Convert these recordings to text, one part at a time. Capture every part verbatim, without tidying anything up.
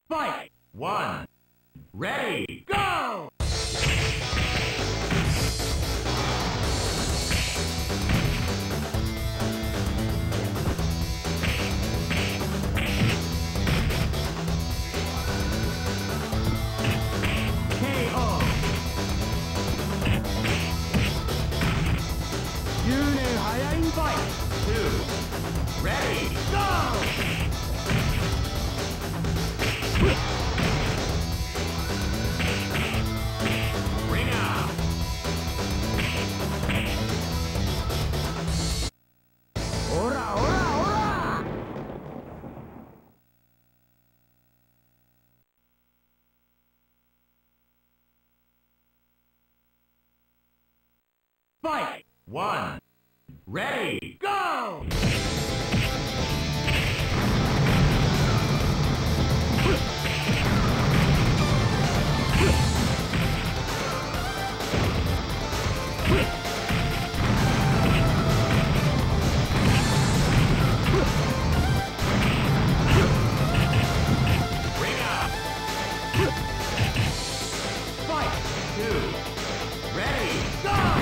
Fight! One. Ready, go! K O. 10年早いんかい。Two. Ready, go! Ring out. Ora, ora, ora! Fight! One. Ready, go! Ring out. Fight! Two. Ready, go!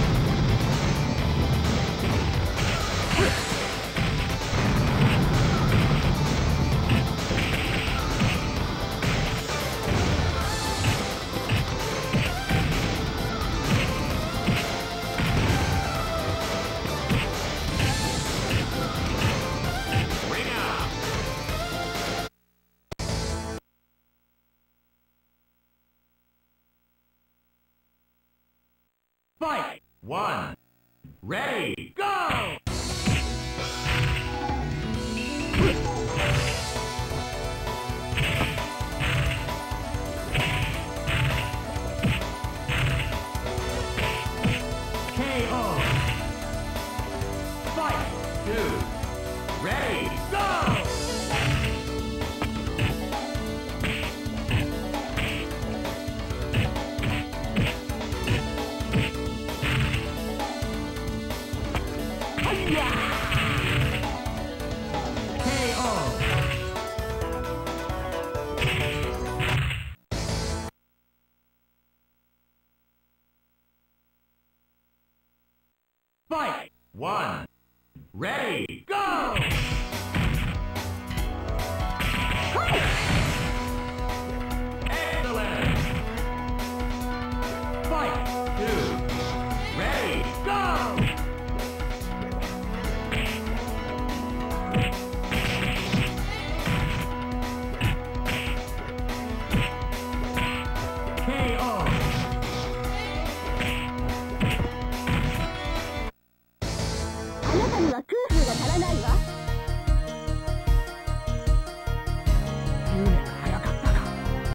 Ring out. Fight! One. Ready, go! K O. Fight! Two. Ready, go! K O. Fight! One. Ready, go!